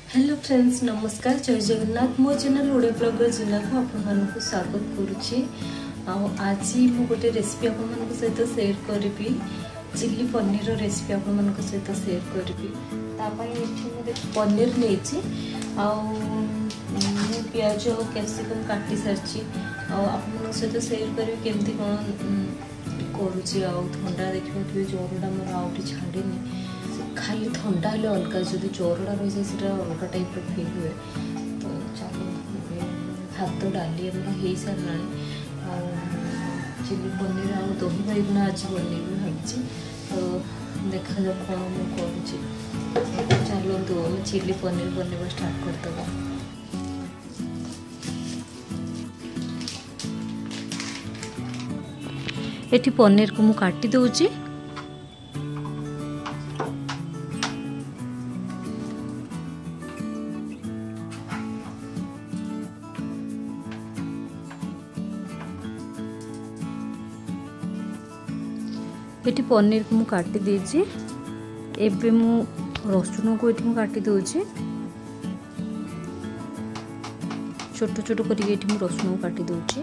Hello friends, नमस्कार। जय जगन्नाथ। मो चैनल ओडिया ब्लॉगर जिला को आपको स्वागत करुच्ची। आज मु गोटे रेसिपी आप सहित शेयर करी, चिली पनीर रेसिपी आप सहित शेयर करी। पनीर नहीं पियाज और कैप्सिकम काटी सारी आप सहित शेयर करी केमती कौन करुच्ची। थंडा देखिए ज्वरटा मोर आउट छाड़नी, खाली थंडा हेल्ले अलग जब ज्वरटा रही जाए अलग टाइप फिल हुए। तो चलो भात डाली हो सारा चिली पनीर आ दही बैगुना आज बनइबी भावी। तो देखा जाओ कौन मुझे करुच्ची। चलते आम चिली पनीर बनवा स्टार्ट करदे। ये पनीर को मुझे काटी दूची। ये पनीर को मुझे काटी देछि। एबे मु रसुन को ये काटी दूची छोट छोट करके। ये रसुन को काटी दूची।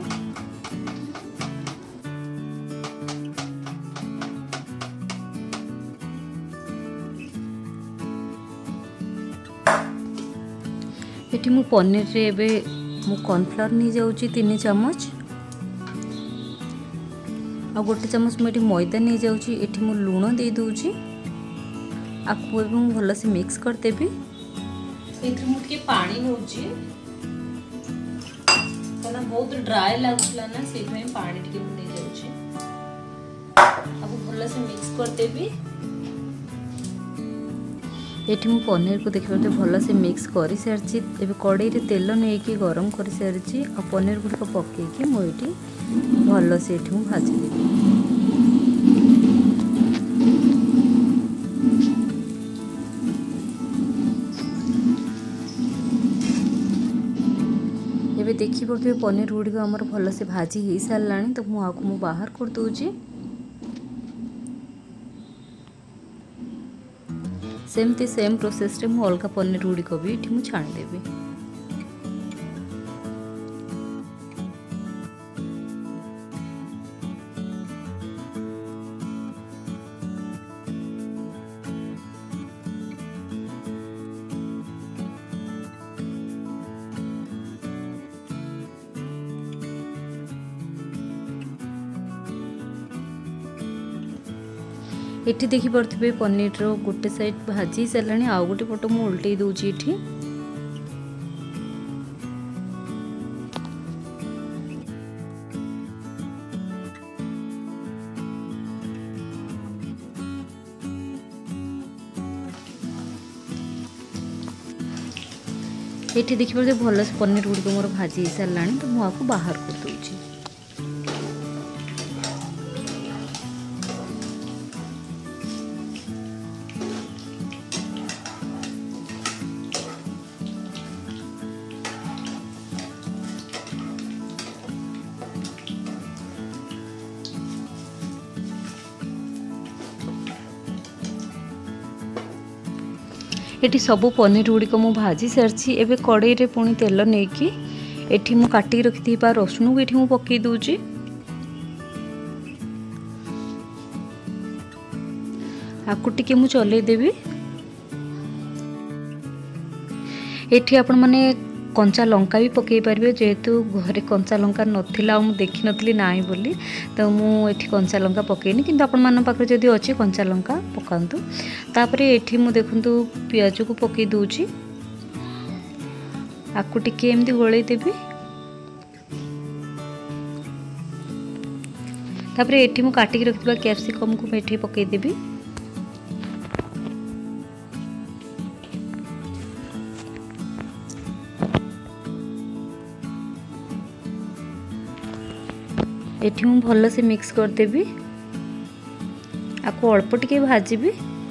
ये मु पनीर रे एबे मु कॉर्नफ्लोर नहीं जाऊची 3 चम्मच आ गोटे चम्मच मुझे मैदा नहीं जाऊँगी। ये मु लुण दे दूची। आपको भल से मिक्स करदेवी। मुझे पानी नौची कहना बहुत ड्राई लगुला ना, से पानी टी नहीं जाऊँगी। आपको भल से मिक्स करदेवी। ये मु पनीर को देखिए भल से मिक्स कर सारी। एबे कड़ाई रे तेल नहीं कि गरम कर सारी आ पनीर गुड़िक पकईकि मुझे भल से भाजीदेवी। एबे देखी पड़े पनीर गुड़िक आमर भल से भाजी हो सारा। तो मुझे बाहर कर दूची। सेमती सेम प्रोसेस रे मु अलग पनीर गुड़िक भी ये छाणीदेवी। ये देखी पारे पनीर रो गोटे साइड भाजी सारा। आउ गोटे पट मुझे उल्टे दूची। ये देखी पारे भल से पनीर गुड़िक मोर भाजी सारा। तो मुझे बाहर कर दूची। ये सबू पनीर गुड़िक मु भाजी सारी। एबे कड़ाई रे पुणी तेल नहीं कि ये मु काटी रखी रसुन को ये पकई दूची। आपको टिके मु चलई देवी। ये आपण माने कंचा लंका भी पकई पारे, जेहेतु घरे कंचा लंका नथिला मु देखि नथली नाही बोली। तो मु एठी कंचा लंका पकईनी, किंतु आपण मान पाखरे जदी अछि कंचा लंका पकांतु। तापरे एठी मु देखंतु पियाज को पकई दूची। आपको टिके एमदी गोळई देबी। तापरे एठी मु काटी के रखिबा कैप्सिकम को एठी पकई देबी। एठी मु भल से मिक्स करदेवी। आपको अल्प टिके भाजीबी।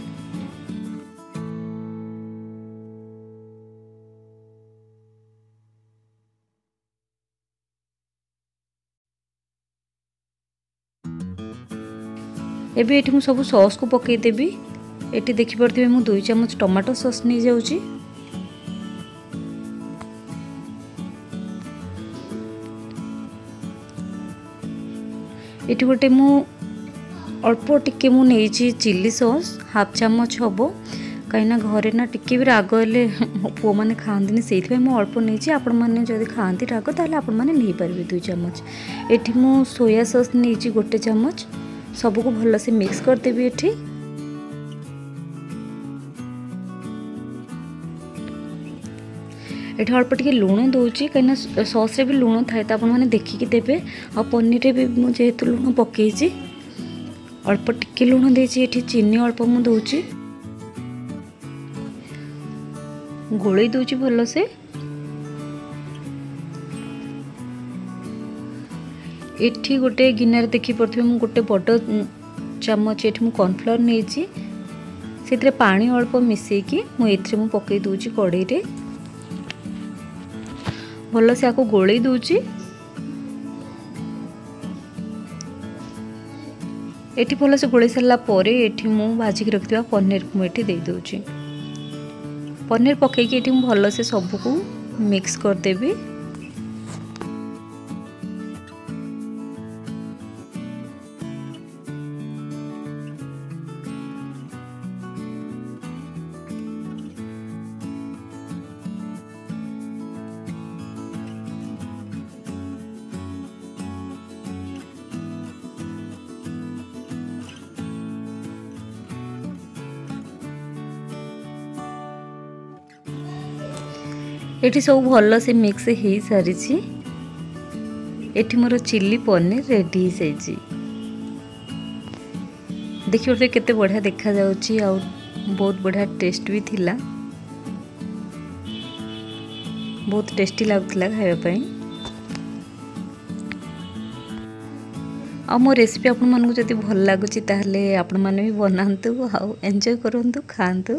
एबे एठी मु सब सॉस को पकई देबी। ये देखिपे मु 2 चम्मच टमाटो सॉस नहीं जाऊँगी। ये गोटे मु अल्प टिके मु नहीं चिली सॉस हाफ चामच हम कहीं घरे ना टिके भी राग हेले पु मैंने खाती से अल्प नहीं आपण मैंने जब खाती राग ताल आपण मैंने नहीं पारे 2 चामच। एठी मु सोया सॉस नहीं गोटे चामच सबको भल से मिक्स करदेवी। एठी अल्प टिके लुण दूची कहीं सॉस रे भी लुण थाए तो आपने देखिकी देवे। आ पनीर भी मुझे लुण पकई अल्प टिके लुण देची। एठी चीनी अल्प मु दूची गोले दूची भल से। एठी गोटे गिनार देखी पड़े मु गोटे बड़ चामच एठी मु कॉर्नफ्लोर नहीं से पानी अल्प मिसेकी मु पकई दूची कड़ाई रे भल से आपको गोले दूची। एठी भल से गोले सारा पर एठी मु भाजिक रखिथिबा पनीर को एठी दे दूची। पनीर पकईकी एठी मु भल से सबको मिक्स करदेवी। एठी सब भल से मिक्स हो सारी। एठी मोर चिली पनीर रेडी हो जाइए। देखिए केते बढ़िया देखा जाउची आ बहुत बढ़िया टेस्ट भी थिला। बहुत टेस्टी लगुला खाया पाई। आ मो रेसिपी आपण मानकु जदि भल लागुची ताहले आपण माने भी बनांतु आ एंजॉय करंतु खांतु।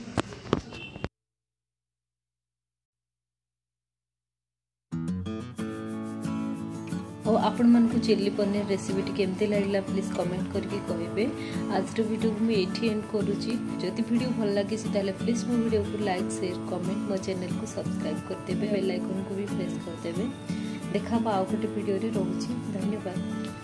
और आपण मन को चिल्ली पनीर रेसिपी केमती लागला प्लीज कमेंट करके कहिबे। आज वीडियो को मैं एठी एंड करूची। जदि वीडियो भल लागी ताले प्लीज मो वीडियो को लाइक शेयर कमेंट मो चैनल को सब्सक्राइब कर देबे बेल आइकन को भी प्रेस कर देबे। देखा बा आउ गोटे वीडियो रे रहूची। धन्यवाद।